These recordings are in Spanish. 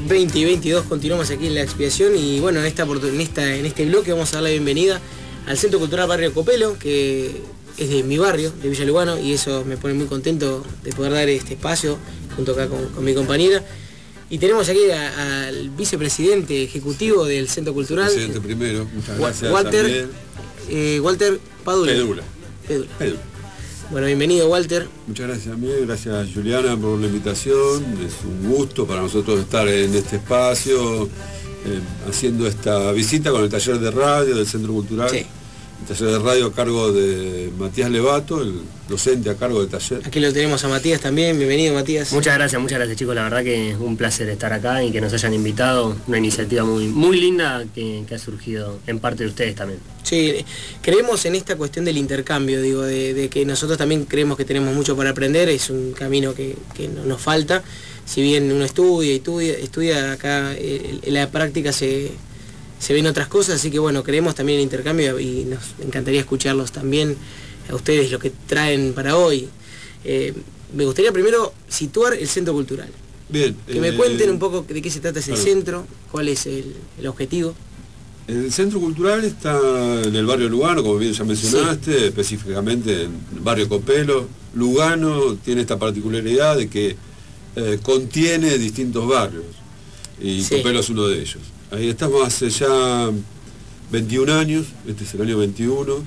20 y 22 continuamos aquí en La Expiación y bueno, en este bloque vamos a dar la bienvenida al Centro Cultural Barrio Copelo, que es de mi barrio, de Villa Lugano, y eso me pone muy contento de poder dar este espacio junto acá con mi compañera. Y tenemos aquí al vicepresidente ejecutivo del Centro Cultural. Presidente primero, muchas gracias. Walter Padula. Pedula. Bueno, bienvenido, Walter. Muchas gracias, Miguel. Gracias, Juliana, por la invitación. Es un gusto para nosotros estar en este espacio, haciendo esta visita con el taller de radio del Centro Cultural. Sí. El taller de radio a cargo de Matías Levato, el docente a cargo del taller. Aquí lo tenemos a Matías también. Bienvenido, Matías. Muchas gracias, chicos. La verdad que es un placer estar acá y que nos hayan invitado. Una iniciativa muy linda que ha surgido en parte de ustedes también. Sí, creemos en esta cuestión del intercambio, digo, de que nosotros también creemos que tenemos mucho para aprender. Es un camino que no nos falta. Si bien uno estudia acá, en la práctica se ven otras cosas, así que bueno, creemos también en intercambio y nos encantaría escucharlos también a ustedes, lo que traen para hoy. Me gustaría primero situar el Centro Cultural. Bien. Que me cuenten un poco de qué se trata ese centro, cuál es el objetivo. El Centro Cultural está en el barrio Lugano, como bien ya mencionaste, sí. Específicamente en el barrio Copelo. Lugano tiene esta particularidad de que contiene distintos barrios, y sí. Copelo es uno de ellos. Ahí estamos hace ya 21 años, este es el año 21,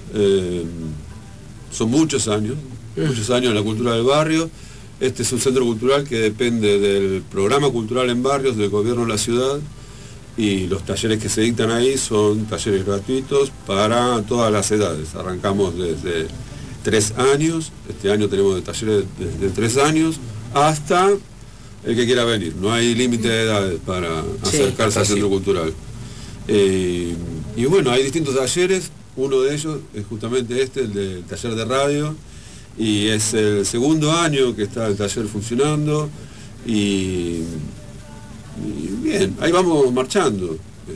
son muchos años en la cultura del barrio. Este es un centro cultural que depende del programa cultural en barrios del gobierno de la ciudad, y los talleres que se dictan ahí son talleres gratuitos para todas las edades. Arrancamos desde 3 años, este año tenemos talleres desde 3 años hasta el que quiera venir. No hay límite de edades para acercarse al centro cultural. Y bueno, hay distintos talleres. Uno de ellos es justamente el del taller de radio, y es el segundo año que está el taller funcionando, y bien, ahí vamos marchando.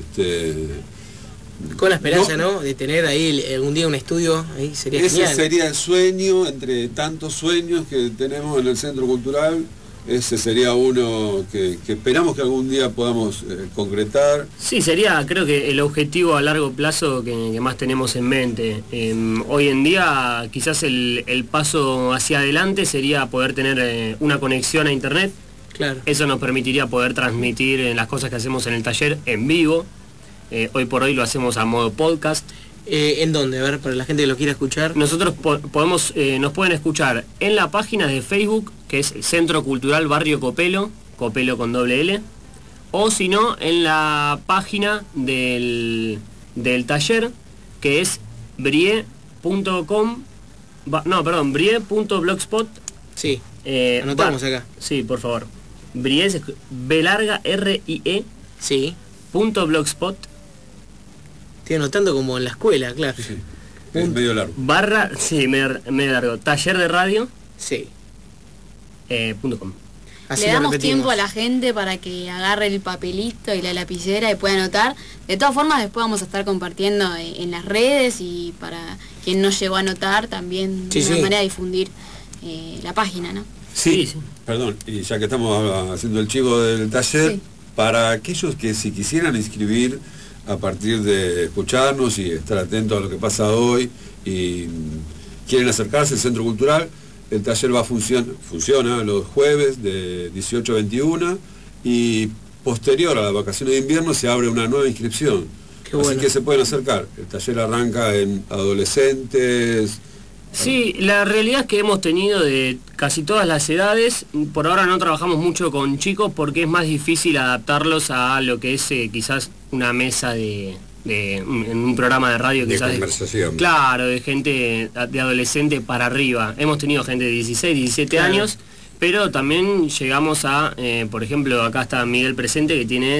Con la esperanza, ¿no?, de tener ahí algún día un estudio, ahí sería genial. Ese sería el sueño, entre tantos sueños que tenemos en el centro cultural. Ese sería uno que esperamos que algún día podamos concretar. Sí, sería, creo que el objetivo a largo plazo que más tenemos en mente. Hoy en día quizás el paso hacia adelante sería poder tener una conexión a internet. Claro. Eso nos permitiría poder transmitir las cosas que hacemos en el taller en vivo. Hoy por hoy lo hacemos a modo podcast. ¿En dónde? A ver, para la gente que lo quiera escuchar. Nosotros nos pueden escuchar en la página de Facebook, que es Centro Cultural Barrio Copelo, Copelo con doble L, o si no, en la página del taller, que es brie.blogspot. Sí, anotamos acá. Sí, por favor. Brie es B larga R-I-E. Sí. .blogspot. Estoy anotando como en la escuela, claro. Sí, es medio largo. Medio largo. Taller de radio. Sí. .com. Le damos tiempo a la gente para que agarre el papelito y la lapicera y pueda anotar. De todas formas, después vamos a estar compartiendo en las redes, y para quien no llegó a anotar también de una manera difundir la página, ¿no? Sí. Perdón, y ya que estamos haciendo el chivo del taller, para aquellos que si quisieran inscribir a partir de escucharnos y estar atentos a lo que pasa hoy y quieren acercarse al Centro Cultural, el taller funciona los jueves de 18 a 21, y posterior a las vacaciones de invierno se abre una nueva inscripción. Así que se pueden acercar. El taller arranca en adolescentes. Sí, la realidad es que hemos tenido de casi todas las edades. Por ahora no trabajamos mucho con chicos porque es más difícil adaptarlos a lo que es quizás una mesa en un programa de radio, quizás de conversación. Claro, de gente de adolescente para arriba. Hemos tenido gente de 16, 17 años, pero también llegamos a, por ejemplo, acá está Miguel presente, que tiene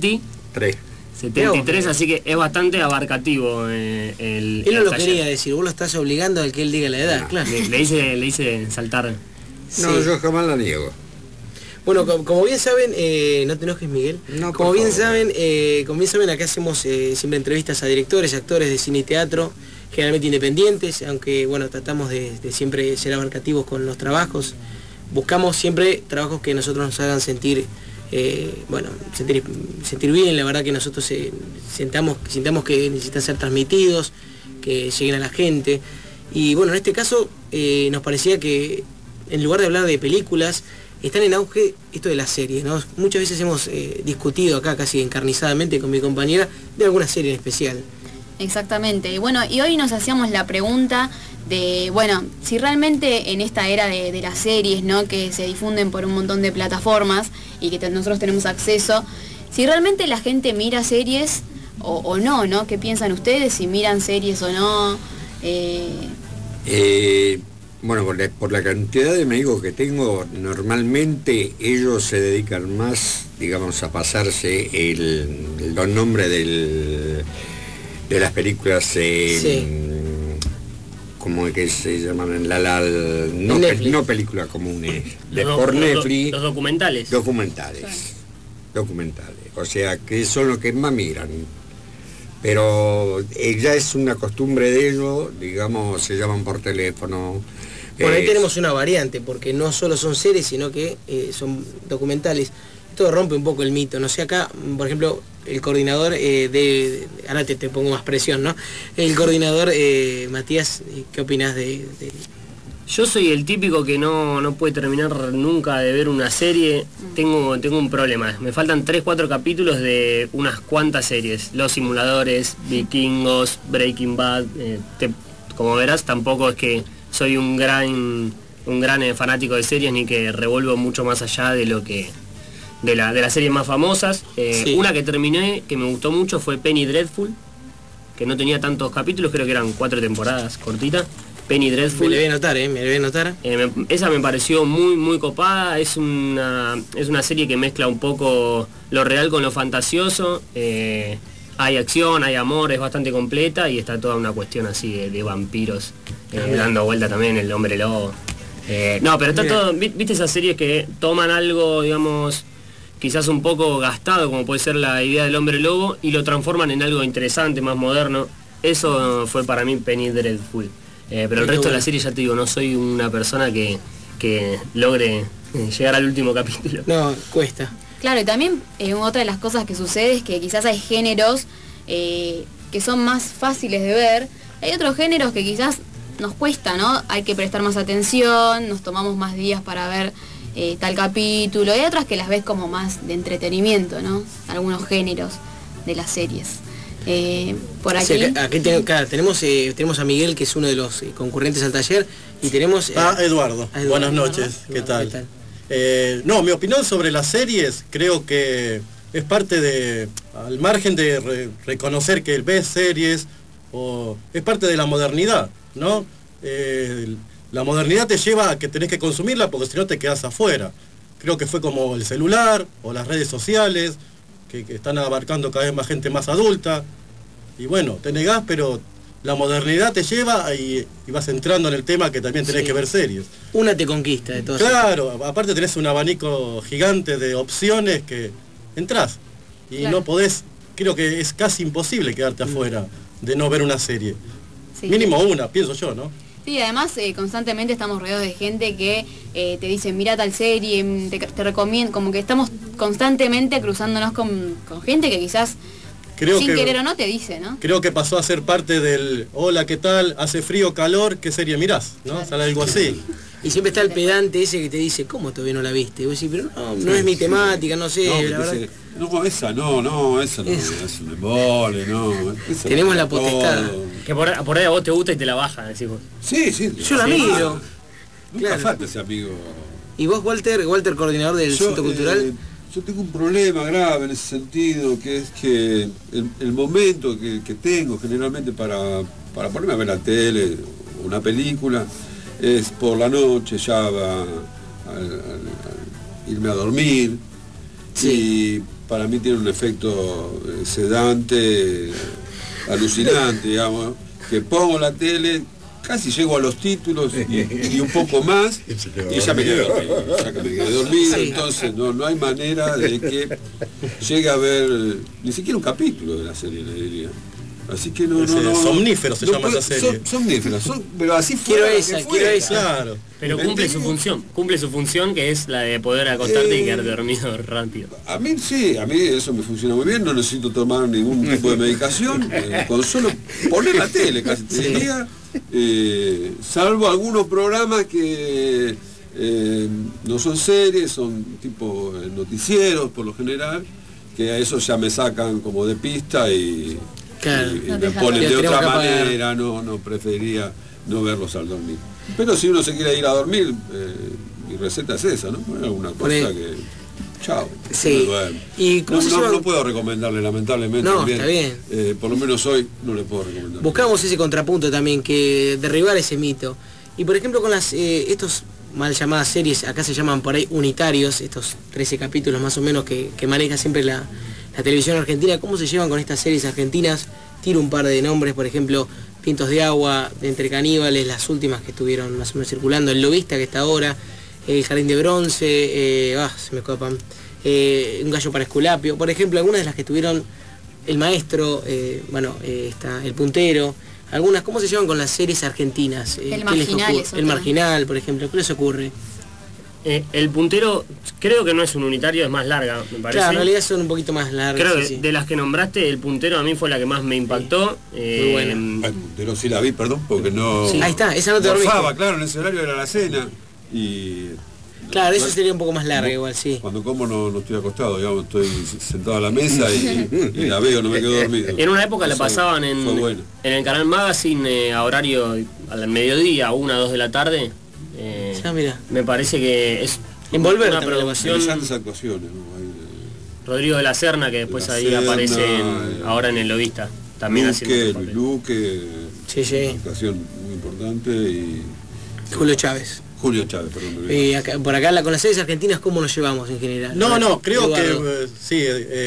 73, así que es bastante abarcativo Él no lo quería decir, vos lo estás obligando al que él diga la edad, claro. Le hice saltar. No, yo jamás la niego. Bueno, como bien saben, no te enojes, Miguel. No, como bien saben, acá hacemos siempre entrevistas a directores, actores de cine y teatro, generalmente independientes, aunque bueno, tratamos de siempre ser abarcativos con los trabajos. Buscamos siempre trabajos que nosotros nos hagan sentir bueno, sentir bien. La verdad que nosotros sintamos que necesitan ser transmitidos, que lleguen a la gente. Y bueno, en este caso nos parecía que en lugar de hablar de películas, están en auge esto de las series, ¿no? Muchas veces hemos discutido acá casi encarnizadamente con mi compañera de alguna serie en especial. Exactamente. Bueno, y hoy nos hacíamos la pregunta de, bueno, si realmente en esta era de las series, ¿no?, que se difunden por un montón de plataformas y que nosotros tenemos acceso, si realmente la gente mira series o no, ¿no? ¿Qué piensan ustedes? Si miran series o no. Bueno, por la cantidad de amigos que tengo, normalmente ellos se dedican más, digamos, a pasarse los nombres de las películas como que se llaman no películas comunes, por Netflix. Los documentales. Documentales. O sea, que son los que más miran. Pero ya es una costumbre de ellos, digamos, se llaman por teléfono. Bueno, ahí tenemos una variante, porque no solo son series, sino que son documentales. Esto rompe un poco el mito, no sé, acá, por ejemplo, el coordinador ahora te pongo más presión, ¿no? El coordinador, Matías, ¿qué opinás de...? Yo soy el típico que no puede terminar nunca de ver una serie. Tengo un problema. Me faltan 3-4 capítulos de unas cuantas series. Los Simuladores, Vikingos, Breaking Bad. Como verás, tampoco es que soy un gran fanático de series, ni que revuelvo mucho más allá de lo que de las series más famosas. Sí. Una que terminé, que me gustó mucho, fue Penny Dreadful, que no tenía tantos capítulos, creo que eran 4 temporadas, cortita. Penny Dreadful. Me le voy a notar. Esa me pareció muy copada. Es una serie que mezcla un poco lo real con lo fantasioso. Hay acción, hay amor, es bastante completa y está toda una cuestión así de vampiros dando vuelta también, el hombre lobo. No, pero está todo, viste esas series que toman algo, digamos, quizás un poco gastado, como puede ser la idea del hombre lobo, y lo transforman en algo interesante, más moderno. Eso fue para mí Penny Dreadful. Pero el resto de la serie, ya te digo, no soy una persona que logre llegar al último capítulo. No, cuesta. Claro, y también otra de las cosas que sucede es que quizás hay géneros que son más fáciles de ver. Hay otros géneros que quizás nos cuesta, ¿no? Hay que prestar más atención, nos tomamos más días para ver tal capítulo. Hay otras que las ves como más de entretenimiento, ¿no? Algunos géneros de las series. Por aquí. Sí, aquí tenemos a Miguel, que es uno de los concurrentes al taller, y tenemos Eduardo. Buenas noches, ¿qué tal? No, mi opinión sobre las series, creo que es parte de, al margen de reconocer que ves series, es parte de la modernidad, ¿no? La modernidad te lleva a que tenés que consumirla, porque si no te quedás afuera. Creo que fue como el celular o las redes sociales, que están abarcando cada vez más gente más adulta, y bueno, te negás, pero la modernidad te lleva y vas entrando en el tema que también tenés que ver series. Una te conquista de todas. Claro, aparte tenés un abanico gigante de opciones que entrás, y no podés, creo que es casi imposible quedarte afuera de no ver una serie. Sí. Mínimo una, pienso yo, ¿no? Sí, además constantemente estamos rodeados de gente que te dice, mira tal serie, te recomiendo, como que estamos constantemente cruzándonos con gente que quizás sin querer o no te dice, ¿no? Creo que pasó a ser parte del, hola, ¿qué tal? ¿Hace frío, calor? ¿Qué serie mirás? ¿No? Claro. Sale algo así. Y siempre está el pedante ese que te dice, ¿cómo todavía no la viste? Y vos decís, pero no es mi temática, no sé, no, la verdad. Esa no, es un embole, no. Tenemos la potestad. Que por ahí a vos te gusta y te la baja, decís vos. Sí. Yo la miro. Nunca falta ese amigo. ¿Y vos, Walter, coordinador del Centro Cultural? Yo tengo un problema grave en ese sentido, que es que el momento que tengo generalmente para ponerme a ver la tele, una película, es por la noche, ya va irme a dormir. Sí. Y para mí tiene un efecto sedante, alucinante, digamos, que pongo la tele, casi llego a los títulos y un poco más, y ya me quedé dormido, sí. Entonces no hay manera de que llegue a ver ni siquiera un capítulo de la serie, le diría. Así que no. Somnífero se llama esa serie. Somníferos, pero así fue. Quiero esa. Claro. Pero cumple su función que es la de poder acostarte y quedarte dormido rápido. A mí eso me funciona muy bien, no necesito tomar ningún tipo de medicación, con solo poner la tele casi todo el día, salvo algunos programas que no son series, son tipo noticieros por lo general, que a eso ya me sacan como de pista y me ponen de otra manera, no preferiría no verlos al dormir. Pero si uno se quiere ir a dormir, mi receta es esa, ¿no? Poner alguna cosa que... Chao. Sí. ¿Y no puedo recomendarle, lamentablemente. No, está bien. Por lo menos hoy no le puedo recomendar. Buscamos ese contrapunto también, que derribar ese mito. Y por ejemplo con las estos mal llamadas series, acá se llaman por ahí unitarios, estos 13 capítulos más o menos que maneja siempre la televisión argentina, ¿cómo se llevan con estas series argentinas? Tiro un par de nombres, por ejemplo, Vientos de Agua, de Entre Caníbales, las últimas que estuvieron más o menos circulando, El Lobista que está ahora, El Jardín de Bronce, se me escapan, Un Gallo para Esculapio, por ejemplo, algunas de las que tuvieron El Maestro, está El Puntero, algunas. ¿Cómo se llevan con las series argentinas? El Marginal. El Marginal, por ejemplo, ¿qué les ocurre? El Puntero creo que no es un unitario, es más larga, me parece. Claro, en realidad son un poquito más largas. Creo que de las que nombraste, El Puntero a mí fue la que más me impactó. Muy buena. El Puntero sí la vi, perdón, porque no... Sí. Ahí está, esa no te dormiste. Claro, en ese horario era la cena y... Claro, eso sería un poco más larga igual, sí. Cuando como no estoy acostado, digamos, estoy sentado a la mesa y la veo, no me quedo dormido. En una época la pasaban en el canal Magazine a horario al mediodía, 1 o 2 de la tarde. Mira. Me parece que es Envolver una producción. Actuaciones, ¿no? Rodrigo de la Serna, que después ahí aparece ahora en El Lobista, también haciendo Luque, sí. Una actuación muy importante y... Julio Chávez, perdón. Por acá con las series argentinas, ¿cómo nos llevamos en general? Creo que sí,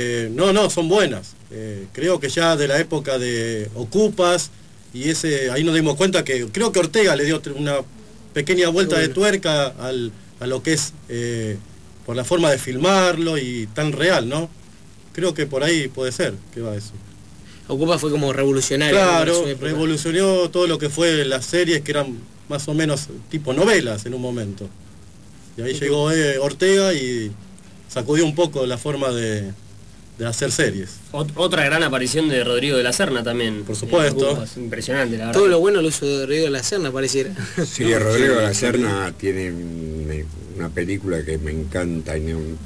son buenas. Creo que ya de la época de Ocupas y ahí nos dimos cuenta que creo que Ortega le dio una pequeña vuelta de tuerca a lo que es por la forma de filmarlo y tan real, ¿no? Creo que por ahí puede ser que va eso. Ocupa fue como revolucionario. Claro, revolucionó todo lo que fue las series que eran más o menos tipo novelas en un momento. Y ahí llegó Ortega y sacudió un poco la forma de hacer series. Otra gran aparición de Rodrigo de la Serna también. Por supuesto. Impresionante, la verdad. Todo lo bueno lo uso de Rodrigo de la Serna, pareciera. Sí, Rodrigo de la Serna tiene una película que me encanta y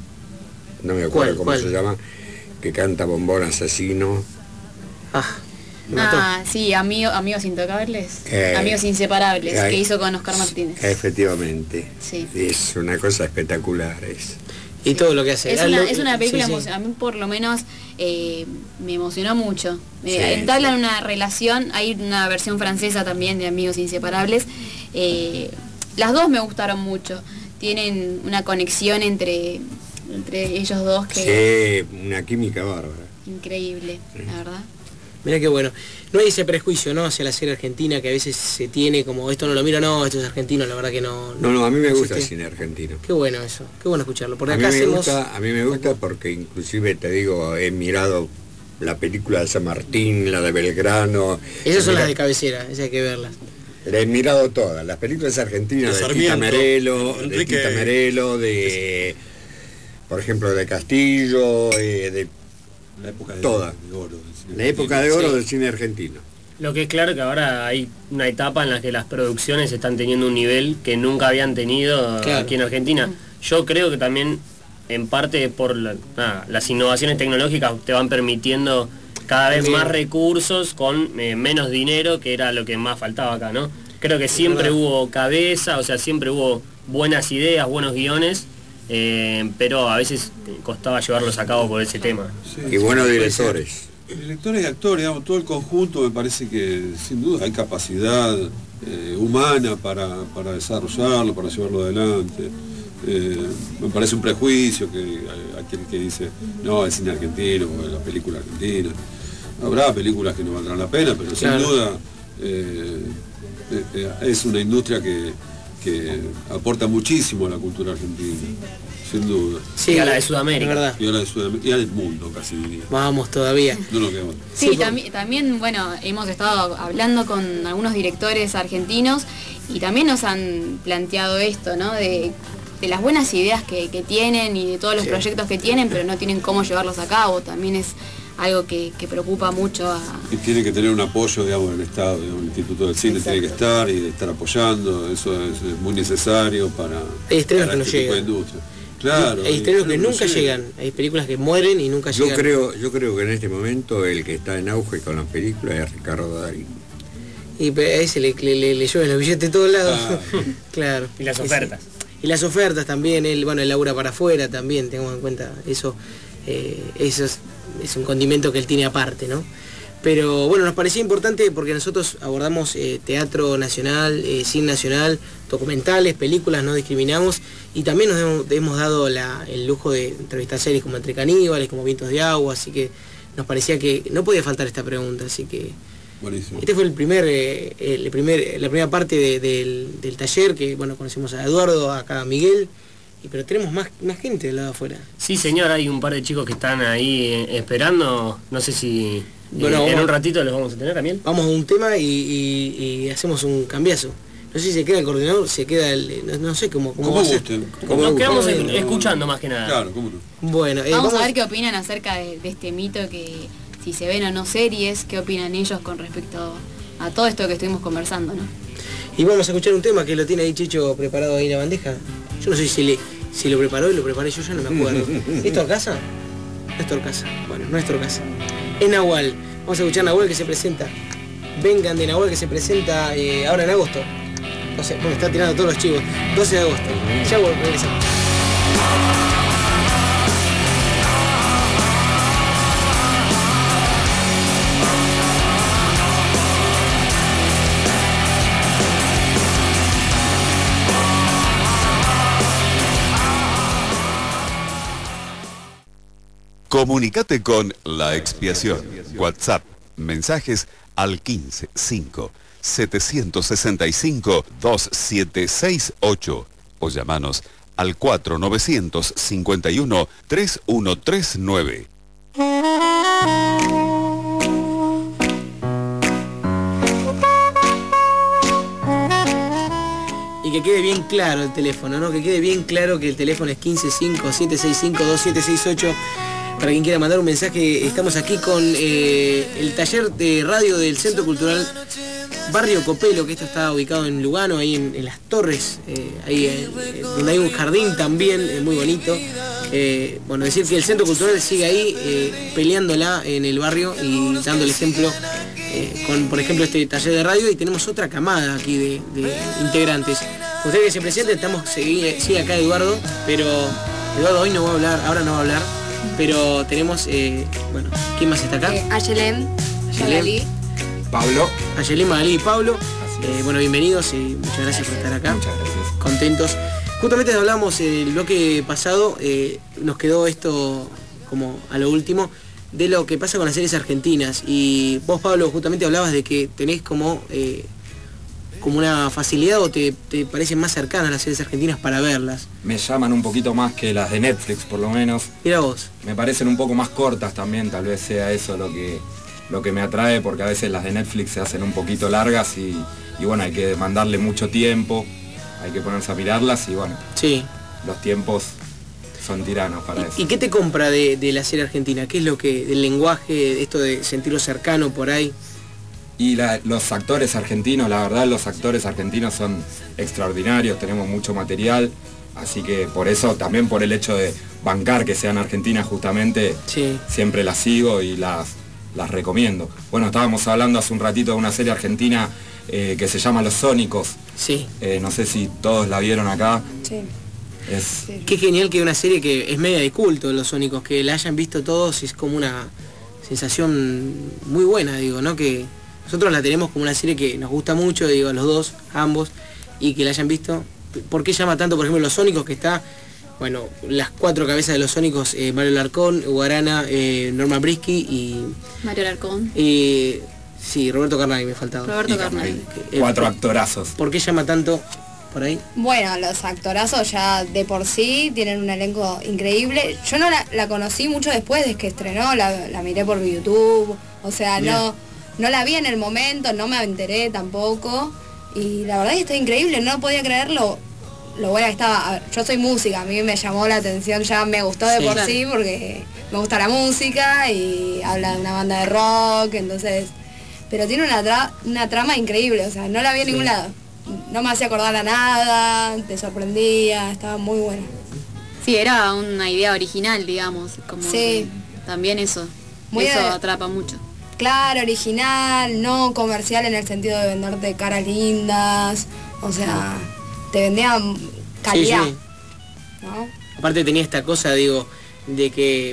no me acuerdo cómo se llama, que canta Bombón Asesino. Sí, Amigos Intocables, Amigos Inseparables, que hizo con Oscar Martínez. Efectivamente. Sí. Es una cosa espectacular. Y todo lo que hace. Es una película a mí por lo menos me emocionó mucho. Entablan una relación, hay una versión francesa también de Amigos Inseparables. Las dos me gustaron mucho. Tienen una conexión entre ellos dos que... Sí, una química bárbara. Increíble, la verdad. Mira qué bueno. No hay ese prejuicio, ¿no?, hacia la serie argentina que a veces se tiene como esto no lo miro, no, esto es argentino, la verdad que no. No, a mí me gusta el cine argentino. Qué bueno eso, qué bueno escucharlo. Porque acá a mí me gusta porque inclusive te digo, he mirado la película de San Martín, la de Belgrano. Esas son las de cabecera, esas hay que verlas. Le he mirado todas, las películas argentinas de Tita Merelo, por ejemplo, de Castillo, de la época de oro. La época de oro del cine argentino. Lo que es claro que ahora hay una etapa en la que las producciones están teniendo un nivel que nunca habían tenido aquí en Argentina. Yo creo que también, en parte por las innovaciones tecnológicas, te van permitiendo cada vez más recursos con menos dinero, que era lo que más faltaba acá, ¿no? Creo que siempre hubo cabeza, o sea, siempre hubo buenas ideas, buenos guiones, pero a veces costaba llevarlos a cabo por ese tema. Sí, y buenos directores. Directores y actores, digamos, todo el conjunto, me parece que sin duda hay capacidad humana para desarrollarlo, para llevarlo adelante. Me parece un prejuicio que aquel que dice, no, es cine argentino, o la película argentina. Habrá películas que no valdrán la pena, pero sin duda es una industria que aporta muchísimo a la cultura argentina. Sin duda. Sí, y a la de Sudamérica. ¿Verdad? Y a la de Sudamérica, y al mundo casi diría. Vamos todavía. No lo quedamos. Sí, también, bueno, hemos estado hablando con algunos directores argentinos y también nos han planteado esto, ¿no? De las buenas ideas que tienen y de todos los proyectos que tienen, pero no tienen cómo llevarlos a cabo. También es algo que preocupa mucho a... Y tiene que tener un apoyo, digamos, del Estado, digamos, el Instituto del Cine tiene que estar y estar apoyando, eso es muy necesario para estrenos que no este tipo de llegan. industria. Claro. Hay estrenos que nunca llegan, hay películas que mueren y nunca llegan. Yo creo que en este momento el que está en auge con las películas es Ricardo Darín. Y a ese le llueven los billetes de todos lados. Claro. Y las ofertas. Y las ofertas también, él labura para afuera también, tengamos en cuenta eso. Eso es un condimento que él tiene aparte, ¿no? Pero bueno, nos parecía importante porque nosotros abordamos teatro nacional, cine nacional, documentales, películas, no discriminamos, y también nos hemos dado el lujo de entrevistar series como Entre Caníbales, como Vientos de Agua, así que nos parecía que no podía faltar esta pregunta, así que... Buenísimo. Este fue la primera parte del taller, que bueno, conocimos a Eduardo, acá a Miguel, pero tenemos más gente del lado de afuera. Sí, señor, hay un par de chicos que están ahí esperando, no sé si bueno, en un ratito los vamos a tener también. Vamos a un tema y hacemos un cambiazo. No sé si se queda el coordinador, se queda no sé cómo va a ser. Nos quedamos escuchando más que nada. Claro, cómo no. Bueno, vamos a ver qué opinan acerca de este mito, que si se ven o no series, qué opinan ellos con respecto a todo esto que estuvimos conversando, ¿no? Y vamos a escuchar un tema que lo tiene ahí Chicho preparado ahí en la bandeja. Yo no sé si lo preparó y lo preparé yo, ya no me acuerdo. ¿Néstor Casa? Néstor Casa. Bueno, Néstor Casa. Es Nahual. Vamos a escuchar Nahual que se presenta. Vengan de Nahual que se presenta ahora en agosto. No sé, porque está tirando todos los chivos. 12 de agosto. Ya regresamos. Comunicate con La Expiación. WhatsApp, mensajes al 155 765 2768 o llamanos al 4951 3139. Y que quede bien claro el teléfono, ¿no? Que quede bien claro que el teléfono es 155 765 2768. Para quien quiera mandar un mensaje, estamos aquí con el taller de radio del Centro Cultural Barrio Copelo, que esto está ubicado en Lugano, ahí en las Torres, donde hay un jardín también muy bonito. Bueno, decir que el Centro Cultural sigue ahí peleándola en el barrio y dando el ejemplo con, por ejemplo, este taller de radio, y tenemos otra camada aquí de integrantes. Ustedes que se presenten, sigue acá Eduardo, pero Eduardo hoy no va a hablar, ahora no va a hablar. Pero tenemos, bueno, ¿quién más está acá? Ayelén, Magalí. Pablo. Ayelén, Magalí y Pablo. Bueno, bienvenidos y muchas gracias por estar acá. Muchas gracias. Contentos. Justamente hablamos en el bloque pasado, nos quedó esto como a lo último, de lo que pasa con las series argentinas. Y vos, Pablo, justamente hablabas de que tenés como una facilidad, o te parecen más cercanas las series argentinas para verlas. Me llaman un poquito más que las de Netflix, por lo menos. Mira vos. Me parecen un poco más cortas también, tal vez sea eso lo que me atrae, porque a veces las de Netflix se hacen un poquito largas y bueno, hay que mandarle mucho tiempo, hay que ponerse a mirarlas y bueno, sí, los tiempos son tiranos para eso. ¿Y qué te compra de la serie argentina? ¿Qué es lo que, del lenguaje, esto de sentirlo cercano por ahí? Y los actores argentinos, la verdad los actores argentinos son extraordinarios, tenemos mucho material, así que por eso, también por el hecho de bancar que sean argentinas justamente, sí, siempre las sigo y las recomiendo. Bueno, estábamos hablando hace un ratito de una serie argentina que se llama Los Sónicos. Sí. No sé si todos la vieron acá. Sí. Qué genial que una serie que es media de culto, Los Sónicos, que la hayan visto todos, es como una sensación muy buena, digo, ¿no? Que nosotros la tenemos como una serie que nos gusta mucho, digo, a los dos, a ambos, y que la hayan visto. ¿Por qué llama tanto, por ejemplo, Los Sónicos, que está, bueno, las 4 cabezas de Los Sónicos, Mario Larcón, Guarana, Norma Brisky y... Mario Larcón. Sí, Roberto Carnaghi me faltaba. Roberto Carnaghi. 4 actorazos. ¿Por qué llama tanto por ahí? Bueno, los actorazos ya de por sí tienen un elenco increíble. Yo no la conocí mucho después de que estrenó, la miré por YouTube, o sea, no la vi en el momento, no me enteré tampoco. Y la verdad es que está increíble, no podía creerlo. Lo buena que estaba. A ver, yo soy música, a mí me llamó la atención, ya me gustó de por sí porque me gusta la música y habla de una banda de rock, entonces... Pero tiene una trama increíble, o sea, no la vi en ningún lado. No me hacía acordar a nada, te sorprendía, estaba muy buena. Sí, era una idea original, digamos, como también eso atrapa mucho. Claro, original, no comercial en el sentido de venderte caras lindas, o sea, te vendían calidad. Sí. ¿No? Aparte tenía esta cosa, digo, de que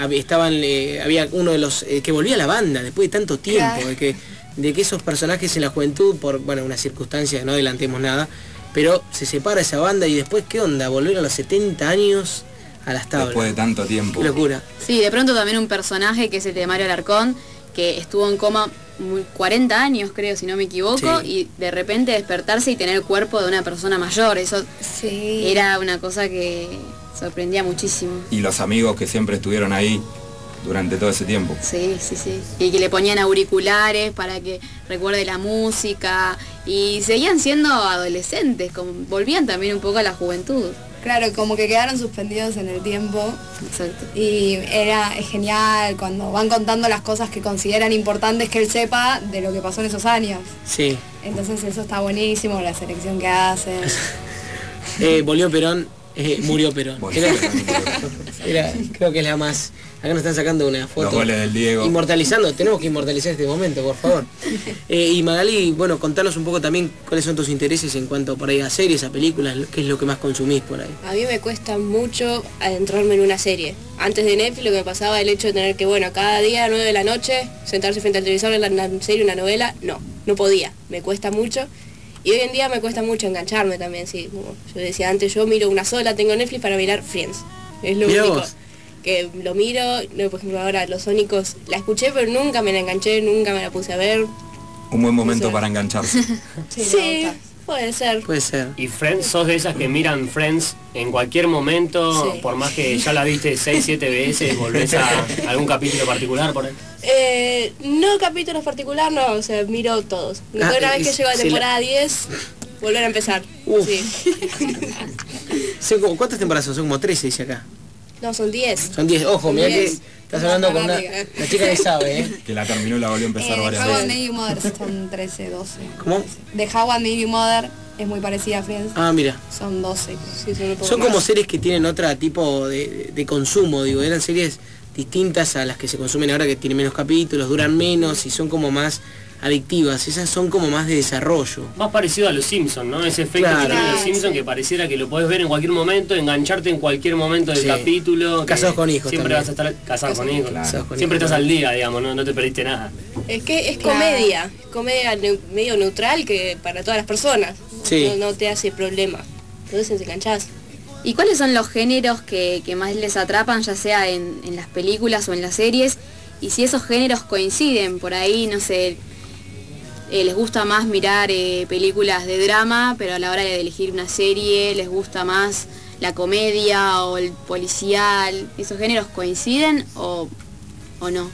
había uno de los que volvía a la banda después de tanto tiempo, claro. de que esos personajes en la juventud, por una circunstancia, no adelantemos nada, pero se separa esa banda y después, ¿qué onda? Volver a los 70 años a las tablas. Después de tanto tiempo. Qué locura. Sí, de pronto también un personaje que es el de Mario Alarcón, que estuvo en coma 40 años, creo, si no me equivoco, y de repente despertarse y tener el cuerpo de una persona mayor, eso era una cosa que sorprendía muchísimo. Y los amigos que siempre estuvieron ahí durante todo ese tiempo. Sí. Y que le ponían auriculares para que recuerde la música, y seguían siendo adolescentes, volvían también un poco a la juventud. Claro, como que quedaron suspendidos en el tiempo. Exacto. Y es genial cuando van contando las cosas que consideran importantes que él sepa de lo que pasó en esos años. Sí. Entonces eso está buenísimo, la selección que hacen. Volvió Perón, murió Perón. Creo que es la más... Acá nos están sacando una foto. Los goles del Diego. Inmortalizando, tenemos que inmortalizar este momento, por favor. Y Magalí, bueno, contanos un poco también cuáles son tus intereses en cuanto por ahí a series, a películas, qué es lo que más consumís por ahí. A mí me cuesta mucho adentrarme en una serie. Antes de Netflix lo que me pasaba el hecho de tener que, cada día a 9 de la noche, sentarse frente al televisor en una serie, una novela, no podía, me cuesta mucho. Y hoy en día me cuesta mucho engancharme también, sí. Como yo decía antes, yo miro una sola, tengo Netflix para mirar Friends. Es lo único. Vos. Que lo miro, por ejemplo ahora Los Sónicos, la escuché pero nunca me la enganché, nunca me la puse a ver. Un buen momento para engancharse. Sí, puede ser. Puede ser. ¿Y Friends, sos de esas que miran Friends en cualquier momento, por más que ya la viste 6, 7 veces, volvés a algún capítulo particular por ahí? No capítulos particular, no, o sea, miro todos. Una vez que llego a temporada 10, volver a empezar. Sí. ¿Cuántas temporadas son? Son como 13, dice acá. No, son 10. Son 10, ojo, mirá que estás hablando con una chica que sabe, Que la terminó y la volvió a empezar varias veces. veces. How I Met Your Mother son 13, 12. ¿Cómo? The How I Met Your Mother es muy parecida a Friends. Ah, mira. Son 12. Sí, son como series que tienen otro tipo de consumo, digo, eran series distintas a las que se consumen ahora, que tienen menos capítulos, duran menos y son como más adictivas. Esas son como más de desarrollo. Más parecido a los Simpsons, ¿no? Ese efecto que tiene los Simpsons, que pareciera que lo podés ver en cualquier momento, engancharte en cualquier momento del capítulo. Casados con hijos. Siempre también. vas a estar casados con hijos. Claro. Siempre estás al día, digamos, no te perdiste nada. Es que es comedia medio neutral que para todas las personas. Sí. No te hace problema. Entonces te enganchás. ¿Y cuáles son los géneros que más les atrapan, ya sea en las películas o en las series? Y si esos géneros coinciden, por ahí, no sé, les gusta más mirar películas de drama, pero a la hora de elegir una serie les gusta más la comedia o el policial. ¿Esos géneros coinciden o no?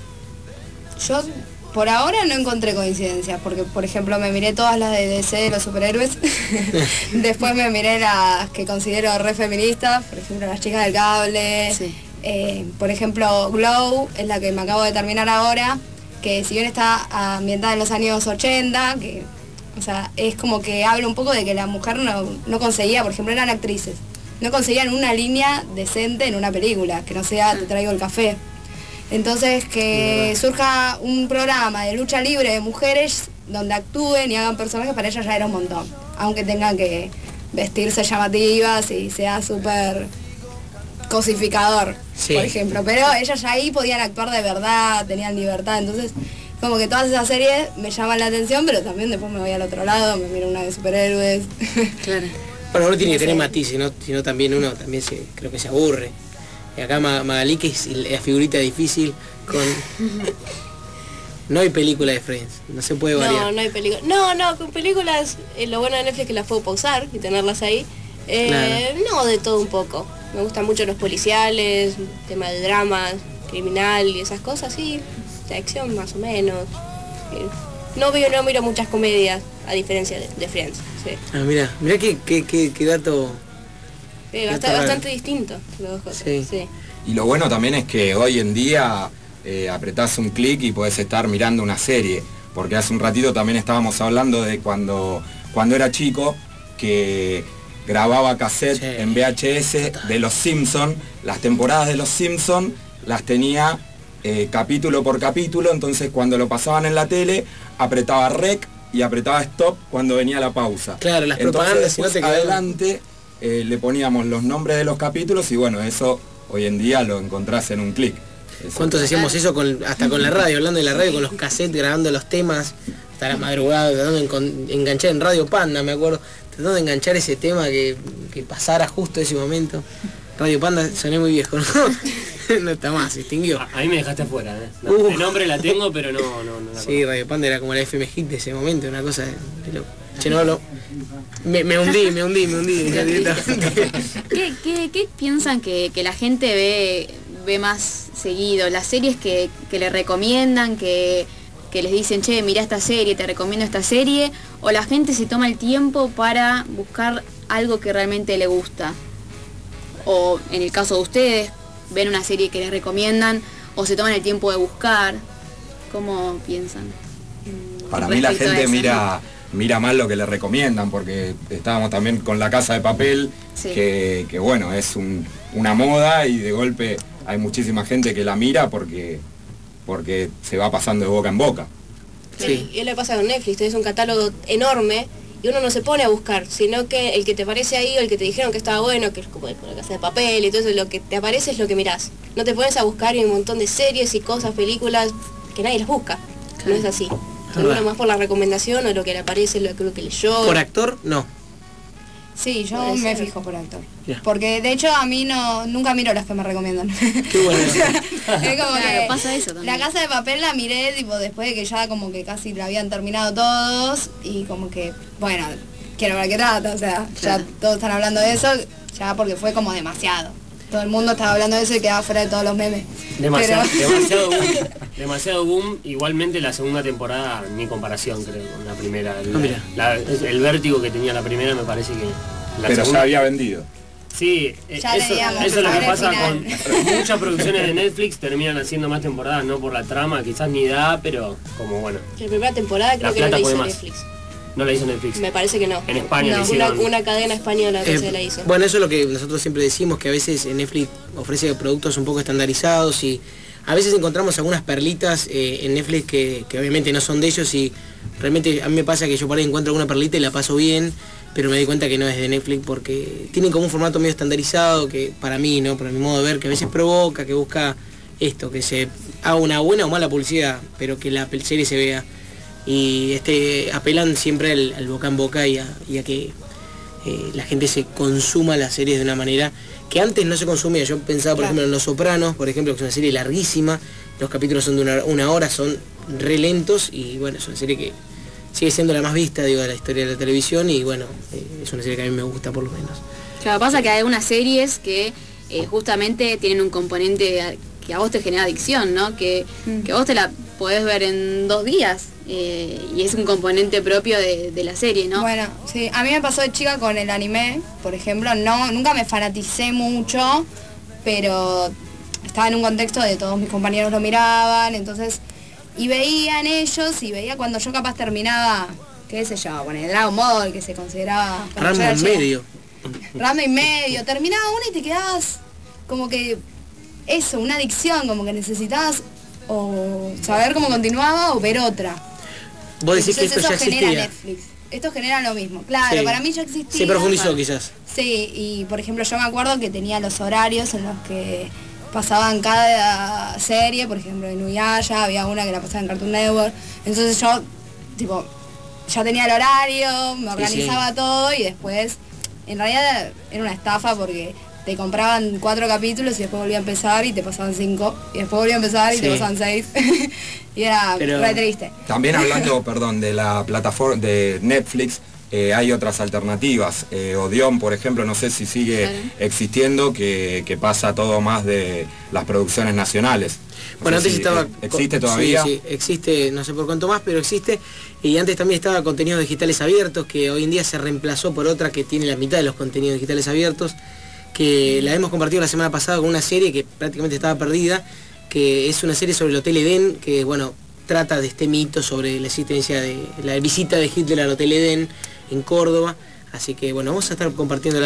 Yo por ahora no encontré coincidencias, porque por ejemplo me miré todas las de DC de los superhéroes, después me miré las que considero re feministas, por ejemplo Las Chicas del Cable, por ejemplo Glow es la que me acabo de terminar ahora, que si bien está ambientada en los años 80, que o sea, es como que habla un poco de que la mujer no conseguía, por ejemplo eran actrices, no conseguían una línea decente en una película, que no sea Te traigo el café. Entonces que surja un programa de lucha libre de mujeres donde actúen y hagan personajes, para ellas ya era un montón, aunque tengan que vestirse llamativas y sea súper cosificador, por ejemplo, pero ellas ya ahí podían actuar de verdad, tenían libertad, entonces como que todas esas series me llaman la atención, pero también después me voy al otro lado, me miro una de superhéroes. Claro. Bueno, uno tiene que tener matices, sino también uno también creo que se aburre. Y acá Magalí, que es la figurita difícil, No hay película de Friends, no se puede variar. No, no hay película. No, con películas, lo bueno de Netflix es que las puedo pausar y tenerlas ahí. Claro. No, de todo un poco. Me gustan mucho los policiales, tema de drama, criminal y esas cosas, sí. De acción más o menos. No miro muchas comedias, a diferencia de Friends. Sí. Ah, mirá qué dato. Bastante distinto, las dos cosas. Sí. Sí. Y lo bueno también es que hoy en día apretás un clic y podés estar mirando una serie. Porque hace un ratito también estábamos hablando de cuando era chico, que grababa cassette en VHS de Los Simpson, las temporadas de Los Simpson las tenía capítulo por capítulo, entonces cuando lo pasaban en la tele, apretaba rec y apretaba stop cuando venía la pausa. Claro, las entonces, propagandas, si no te adelante le poníamos los nombres de los capítulos y bueno, eso hoy en día lo encontrás en un clic. ¿Cuántos hacíamos eso hasta con la radio, hablando de la radio, con los cassettes, grabando los temas, hasta la madrugada, tratando de enganchar en Radio Panda, me acuerdo, tratando de enganchar ese tema que pasara justo ese momento. Radio Panda, soné muy viejo, ¿no? No está más, se extinguió. Ahí me dejaste afuera, ¿eh? No, el nombre la tengo, pero no la sí, Radio Panda era como la FM Hit de ese momento, una cosa de loco. Che, no, me hundí ya directamente. ¿Qué piensan que la gente ve más seguido? Las series que le recomiendan, que les dicen, che, mirá esta serie, te recomiendo esta serie, o la gente se toma el tiempo para buscar algo que realmente le gusta. O en el caso de ustedes, ven una serie que les recomiendan o se toman el tiempo de buscar. ¿Cómo piensan? Para mí la gente mira más lo que le recomiendan, porque estábamos también con La Casa de Papel, sí. que bueno, es una moda y de golpe hay muchísima gente que la mira porque se va pasando de boca en boca. Sí. Y es lo que pasa con Netflix, es un catálogo enorme y uno no se pone a buscar, sino que el que te aparece ahí o el que te dijeron que estaba bueno, que es como La Casa de Papel y todo eso, lo que te aparece es lo que mirás. No te pones a buscar un montón de series y cosas, películas, que nadie las busca. No es así. Uno más por la recomendación o lo que le aparece, lo que leyó. ¿Por actor? No. Sí, yo me fijo por actor. Yeah. Porque de hecho a mí nunca miro las que me recomiendan. Qué bueno. Es como claro, que pasa eso también. La Casa de Papel la miré tipo después de que ya como que casi la habían terminado todos y como que, bueno, quiero ver qué trata, o sea, claro. Ya todos están hablando de eso, ya porque fue como demasiado. Todo el mundo estaba hablando de eso y quedaba fuera de todos los memes. Demasiado boom. Igualmente la segunda temporada, ni comparación creo con la primera. El vértigo que tenía la primera me parece que... Pero segunda... ya había vendido. Sí, eso es lo que pasa con muchas producciones de Netflix, terminan haciendo más temporadas, no por la trama, quizás ni da, pero como bueno. La primera temporada creo que no la hizo Netflix. No la hizo Netflix. Me parece que no. En España no, la hicieron. Una cadena española que se la hizo. Bueno, eso es lo que nosotros siempre decimos, que a veces Netflix ofrece productos un poco estandarizados y a veces encontramos algunas perlitas en Netflix que obviamente no son de ellos y realmente a mí me pasa que yo por ahí encuentro alguna perlita y la paso bien, pero me doy cuenta que no es de Netflix porque tienen como un formato medio estandarizado que para mí, ¿no? Para mi modo de ver, que a veces provoca, que busca esto, que se haga una buena o mala publicidad, pero que la serie se vea. Y apelan siempre al boca en boca y a que la gente se consuma las series de una manera que antes no se consumía. Yo pensaba, por ejemplo, en Los Sopranos, por ejemplo, que es una serie larguísima, los capítulos son de una hora, son re lentos y bueno, es una serie que sigue siendo la más vista, digo, de la historia de la televisión y bueno, es una serie que a mí me gusta por lo menos. Claro, pasa que hay algunas series que justamente tienen un componente que a vos te genera adicción, ¿no? Que vos te la podés ver en 2 días. Y es un componente propio de la serie, ¿no? Bueno, sí, a mí me pasó de chica con el anime, por ejemplo, nunca me fanaticé mucho, pero estaba en un contexto de todos mis compañeros lo miraban, entonces, y veían ellos, y veía cuando yo capaz terminaba, qué sé yo, con el Dragon Ball, que se consideraba... Ranma y medio. Ranma y medio, terminaba uno y te quedabas como que, eso, una adicción, como que necesitabas o saber cómo continuaba o ver otra. Vos decís que esto ya genera existía. Netflix. Esto genera lo mismo. Claro, sí. Para mí ya existía. Se profundizó quizás. Sí, y por ejemplo yo me acuerdo que tenía los horarios en los que pasaban cada serie, por ejemplo en Inuyasha había una que la pasaba en Cartoon Network. Entonces yo, tipo, ya tenía el horario, me organizaba todo y después, en realidad era una estafa porque te compraban 4 capítulos y después volvía a empezar y te pasaban 5. Y después volvía a empezar y te pasaban 6. Y era re triste. También hablando, perdón, de la plataforma de Netflix, hay otras alternativas. Odeon, por ejemplo, no sé si sigue existiendo, que pasa todo más de las producciones nacionales. Bueno, antes estaba... ¿Existe todavía? Sí, existe, no sé por cuánto más, pero existe. Y antes también estaba Contenidos Digitales Abiertos, que hoy en día se reemplazó por otra que tiene la mitad de los contenidos digitales abiertos, que la hemos compartido la semana pasada con una serie que prácticamente estaba perdida, que es una serie sobre el Hotel Edén, que bueno, trata de este mito sobre la existencia de la visita de Hitler al Hotel Edén en Córdoba. Así que bueno, vamos a estar compartiendo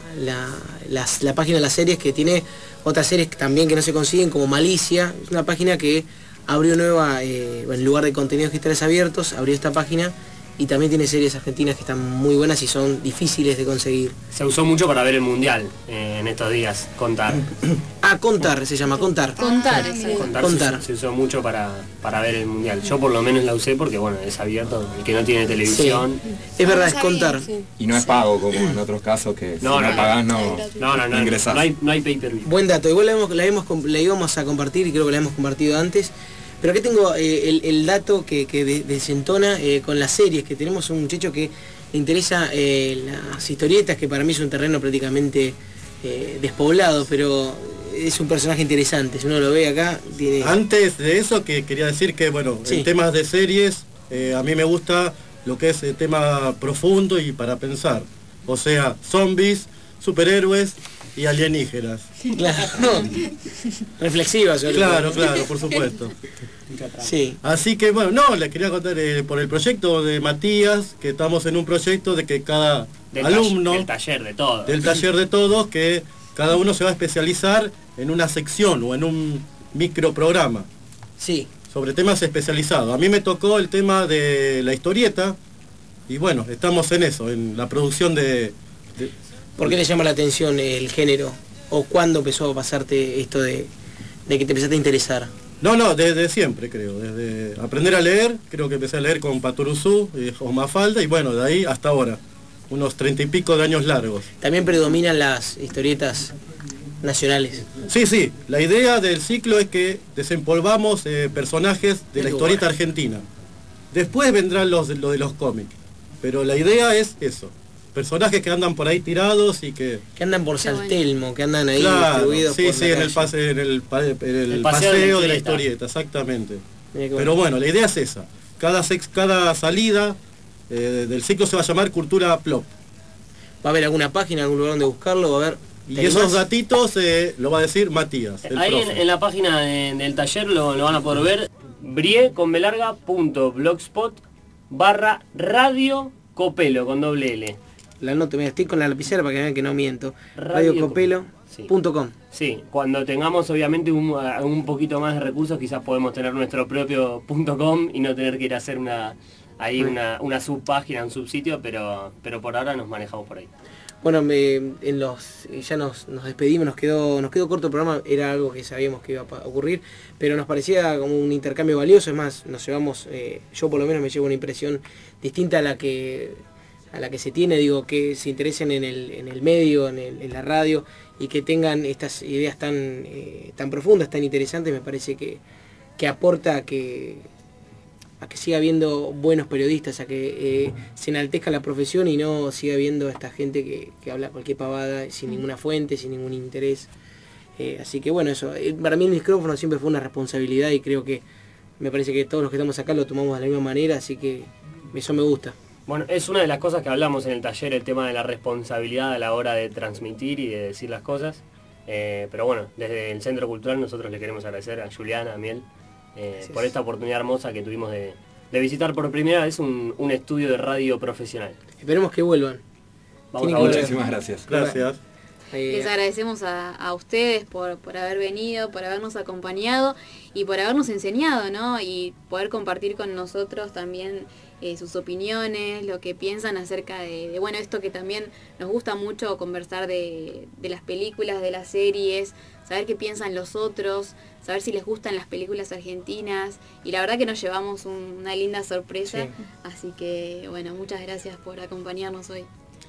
la página de las series, que tiene otras series también que no se consiguen, como Malicia. Es una página que abrió nueva, en lugar de Contenidos Digitales Abiertos, abrió esta página, y también tiene series argentinas que están muy buenas y son difíciles de conseguir. Se usó mucho para ver el Mundial en estos días, Contar. Contar, se llama Contar. Contar. Se usó mucho para ver el Mundial. Yo por lo menos la usé porque bueno, es abierto, el que no tiene televisión. Sí. Es verdad, es Contar. Sí. Y no es pago como en otros casos que no, si no pagás no ingresás. No hay pay-per-view. Buen dato, igual la íbamos a compartir y creo que la hemos compartido antes. Pero aquí tengo el dato que desentona con las series, que tenemos un muchacho que le interesa las historietas, que para mí es un terreno prácticamente despoblado, pero es un personaje interesante. Si uno lo ve acá, tiene... Antes de eso, que quería decir que, bueno, en temas de series, a mí me gusta lo que es el tema profundo y para pensar. O sea, zombies, superhéroes y alienígenas. Claro. Reflexivas. Claro, por supuesto. Sí. Así que bueno, les quería contar por el proyecto de Matías, que estamos en un proyecto de que cada alumno... Del taller de todos, que cada uno se va a especializar en una sección o en un microprograma. Sí. Sobre temas especializados. A mí me tocó el tema de la historieta, y bueno, estamos en eso, en la producción de... ¿Por qué le llama la atención el género? ¿O cuándo empezó a pasarte esto de que te empezaste a interesar? No, desde siempre creo, desde aprender a leer, creo que empecé a leer con Patoruzú o Mafalda, y bueno, de ahí hasta ahora, unos 30 y pico de años largos. ¿También predominan las historietas nacionales? Sí, la idea del ciclo es que desempolvamos personajes de la historieta argentina. Después vendrán los de los cómics, pero la idea es eso. Personajes que andan por ahí tirados y que andan por San Telmo, que andan ahí distribuidos. Sí, en el paseo de la historieta, exactamente. Pero bueno, la idea es esa. Cada salida del ciclo se va a llamar Cultura Plop. ¿Va a haber alguna página, algún lugar donde buscarlo? ¿Va a haber? Y esos datitos lo va a decir Matías. Ahí en la página del taller lo van a poder ver. brie.blogspot.radio Copelo con doble L. La anoto, mira, estoy con la lapicera para que vean que no miento. radiocopelo.com. Sí, cuando tengamos obviamente un poquito más de recursos, quizás podemos tener nuestro propio .com y no tener que ir a hacer una subpágina, un subsitio, pero por ahora nos manejamos por ahí. Bueno, ya nos despedimos, nos quedó corto el programa, era algo que sabíamos que iba a ocurrir, pero nos parecía como un intercambio valioso. Es más, nos llevamos, yo por lo menos me llevo una impresión distinta a la que se tiene, digo, que se interesen en el medio, en la radio, y que tengan estas ideas tan profundas, tan interesantes. Me parece que aporta a que siga habiendo buenos periodistas, a que se enaltezca la profesión y no siga habiendo esta gente que habla cualquier pavada sin ninguna fuente, sin ningún interés. Así que bueno, eso, para mí el micrófono siempre fue una responsabilidad, y creo que me parece que todos los que estamos acá lo tomamos de la misma manera, así que eso me gusta. Bueno, es una de las cosas que hablamos en el taller, el tema de la responsabilidad a la hora de transmitir y de decir las cosas. Pero bueno, desde el Centro Cultural nosotros le queremos agradecer a Juliana, a Miel, por esta oportunidad hermosa que tuvimos de visitar por primera vez un estudio de radio profesional. Esperemos que vuelvan. Muchísimas gracias. Gracias. Les agradecemos a ustedes por haber venido, por habernos acompañado y por habernos enseñado, ¿no? Y poder compartir con nosotros también sus opiniones, lo que piensan acerca de bueno, esto que también nos gusta mucho conversar de las películas, de las series, saber qué piensan los otros, saber si les gustan las películas argentinas, y la verdad que nos llevamos una linda sorpresa, así que bueno, muchas gracias por acompañarnos hoy.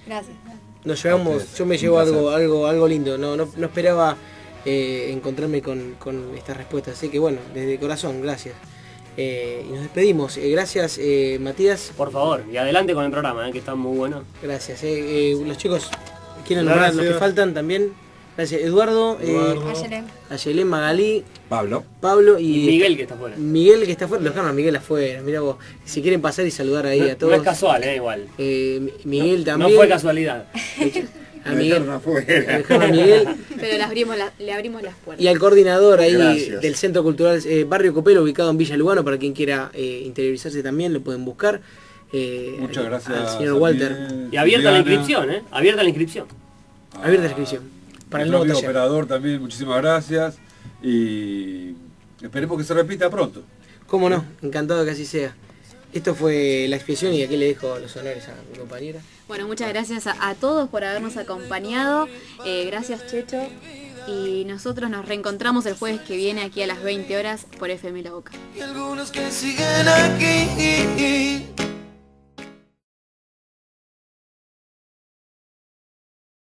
Gracias. Nos llevamos, yo me llevo algo lindo, no esperaba encontrarme con estas respuestas, así que bueno, desde corazón, gracias. Y nos despedimos. Gracias, Matías. Por favor, y adelante con el programa, que está muy bueno. Gracias. Los chicos, ¿quieren nombrar los que faltan también? Gracias. Eduardo. Ayelén, Magalí. Pablo y Miguel, que está afuera. Miguel, que está afuera. Los dejaron a Miguel afuera. Mira vos, si quieren pasar y saludar ahí a todos. No es casual, igual. Miguel también. No fue casualidad. A Miguel. A Miguel. Pero le abrimos las puertas. Y al coordinador ahí del Centro Cultural Barrio Copelo, ubicado en Villa Lugano, para quien quiera interiorizarse también, lo pueden buscar. Muchas gracias al señor Walter. Y abierta la inscripción, Abierta la inscripción. Abierta la inscripción. Para el nuevo taller. Operador también, muchísimas gracias. Y esperemos que se repita pronto. Cómo no, encantado que así sea. Esto fue La Expiación y aquí le dejo los honores a mi compañera. Bueno, muchas gracias a todos por habernos acompañado. Gracias, Checho. Y nosotros nos reencontramos el jueves que viene aquí a las 20 horas por FM La Boca. Y algunos que siguen aquí.